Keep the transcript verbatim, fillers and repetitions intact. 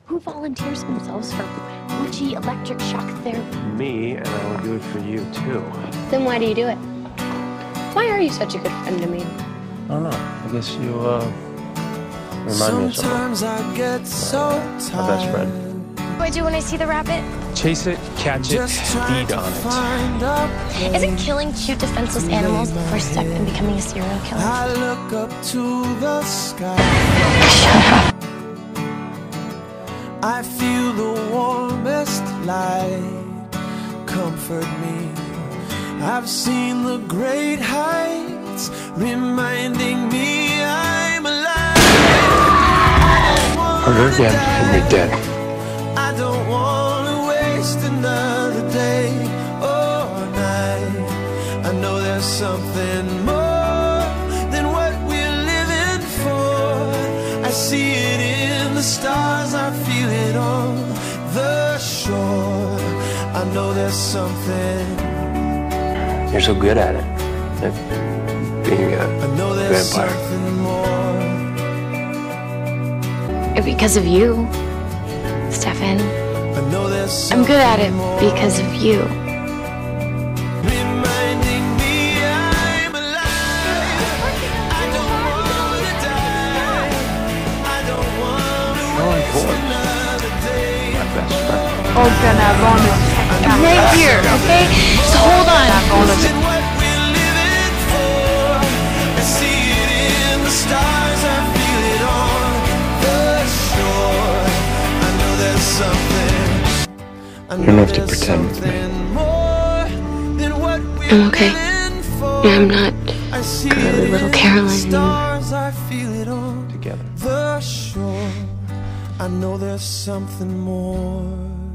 Who volunteers themselves for witchy electric shock therapy? Me, and I would do it for you too. Then why do you do it? Why are you such a good friend to me? I don't know. I guess you uh, remind me of someone. Sometimes I get so tired. My best friend. What do I do when I see the rabbit? Chase it, catch it, feed on it. Isn't killing cute, defenseless animals the first step in becoming a serial killer? I look up to the sky. Shut up. I feel the warmest light comfort me. I've seen the great heights reminding me I'm alive. Harder again, and you're dead. I don't want to waste another day or night. I know there's something more than what we're living for. I see it in the stars, I feel it on the shore. I know there's something. You're so good at it, at being a I know there's vampire. something more. Because of you, Stefan. I know there's I'm good at it more. because of you. Reminding me I'm alive. I don't wanna die. I don't wanna How waste important another day. my best friend. Och den här barnet. I'm right here, okay? Just hold on. Is it what we're living for? I see it in the stars, I feel it on the shore. I know there's something. I You don't have to there's pretend with me. something more than what we're I'm okay. living for. I'm not I see girly it little in Caroline the anymore. stars, I feel it on Together. the shore. I know there's something more.